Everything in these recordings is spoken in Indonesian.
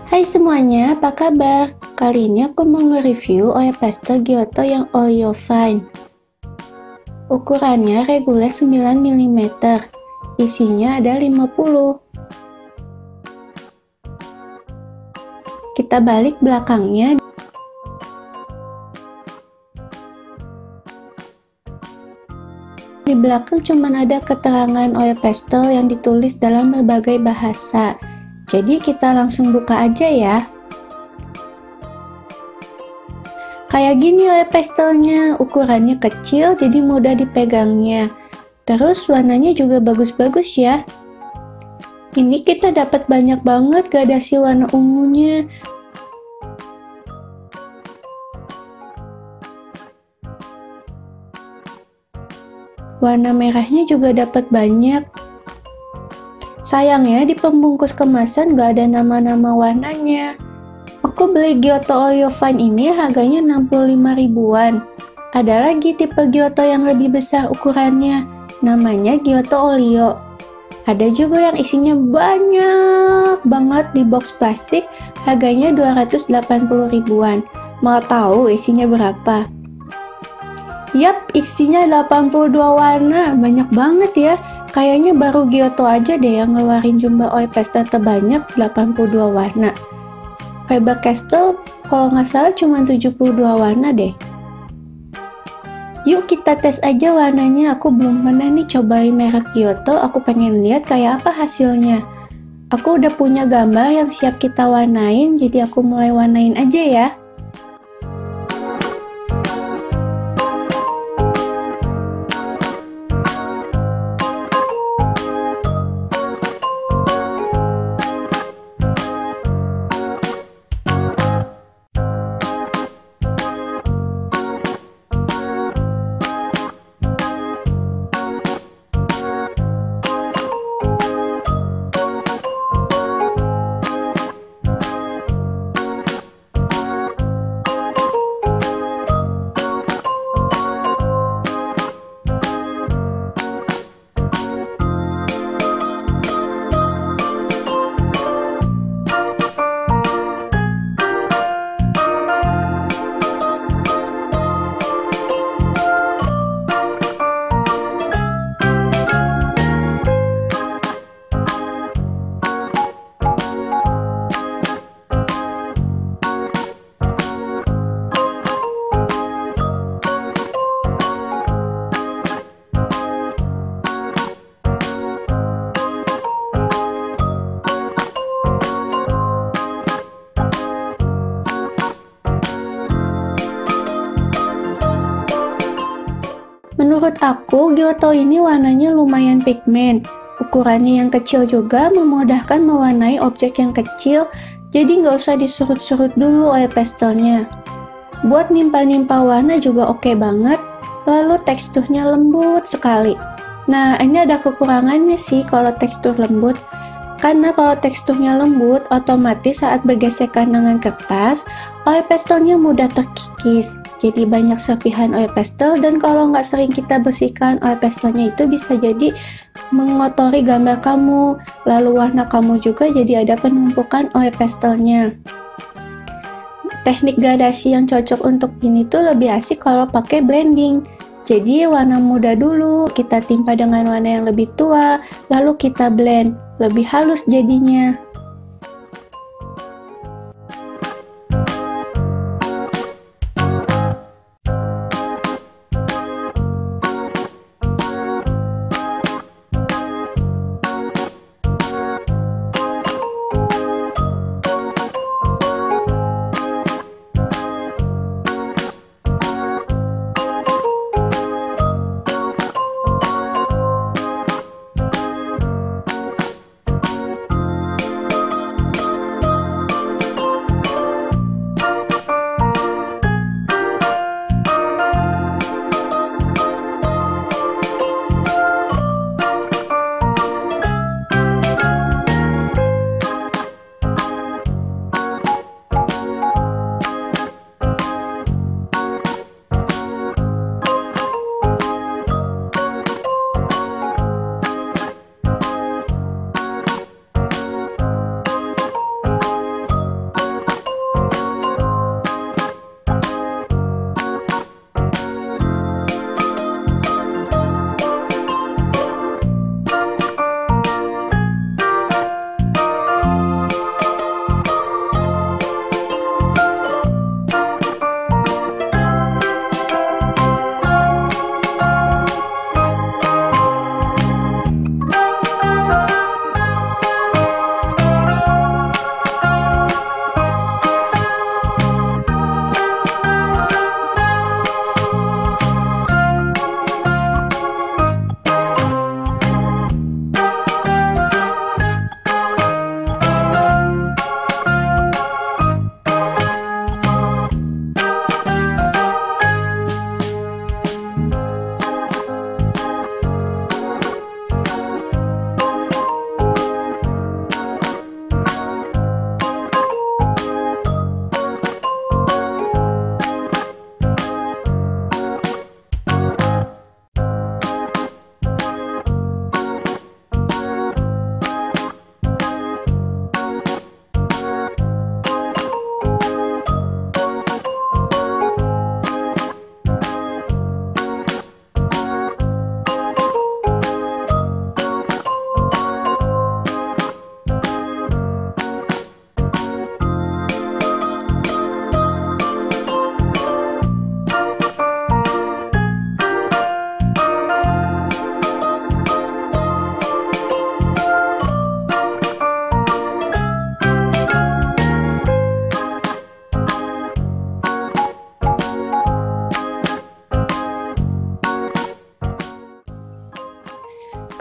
Hai semuanya, apa kabar? Kali ini aku mau nge-review oil pastel Giotto yang Oleo Fine. Ukurannya reguler 9 mm, isinya ada 50. Kita balik belakangnya. Di belakang cuman ada keterangan oil pastel yang ditulis dalam berbagai bahasa. Jadi kita langsung buka aja ya. Kayak gini oil pastelnya, ukurannya kecil jadi mudah dipegangnya. Terus warnanya juga bagus-bagus ya. Ini kita dapat banyak banget gradasi warna ungunya. Warna merahnya juga dapat banyak. Sayangnya di pembungkus kemasan gak ada nama-nama warnanya. Aku beli Giotto Oleo Fine ini harganya 65 ribuan. Ada lagi tipe Giotto yang lebih besar ukurannya, namanya Giotto Oleo. Ada juga yang isinya banyak banget di box plastik, harganya 280 ribuan. Mau tahu isinya berapa? Yap, isinya 82 warna, banyak banget ya. Kayaknya baru Giotto aja deh yang ngeluarin jumlah oil pastel terbanyak 82 warna. Faber-Castell kalau nggak salah cuma 72 warna deh. Yuk kita tes aja warnanya, aku belum pernah nih cobain merek Giotto, aku pengen lihat kayak apa hasilnya. Aku udah punya gambar yang siap kita warnain, jadi aku mulai warnain aja ya. Menurut aku, Giotto ini warnanya lumayan pigmen. Ukurannya yang kecil juga memudahkan mewarnai objek yang kecil, jadi nggak usah diserut-serut dulu oil pastelnya. Buat nimpa-nimpa warna juga oke banget, lalu teksturnya lembut sekali. Nah, ini ada kekurangannya sih kalau tekstur lembut. Karena kalau teksturnya lembut, otomatis saat bergesekan dengan kertas, oil pastelnya mudah terkikis. Jadi banyak serpihan oil pastel, dan kalau nggak sering kita bersihkan, oil pastelnya itu bisa jadi mengotori gambar kamu. Lalu warna kamu juga jadi ada penumpukan oil pastelnya. Teknik gradasi yang cocok untuk ini tuh lebih asik kalau pakai blending. Jadi warna muda dulu, kita timpa dengan warna yang lebih tua, lalu kita blend. Lebih halus jadinya.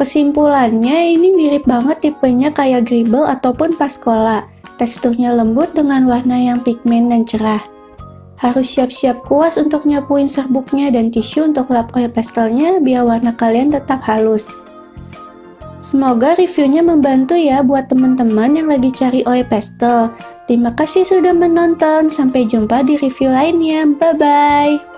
Kesimpulannya, ini mirip banget tipenya kayak Gribble ataupun Pascola. Teksturnya lembut dengan warna yang pigmen dan cerah. Harus siap-siap kuas untuk nyapuin serbuknya dan tisu untuk lap oil pastelnya biar warna kalian tetap halus. Semoga reviewnya membantu ya buat teman-teman yang lagi cari oil pastel. Terima kasih sudah menonton, sampai jumpa di review lainnya, bye-bye!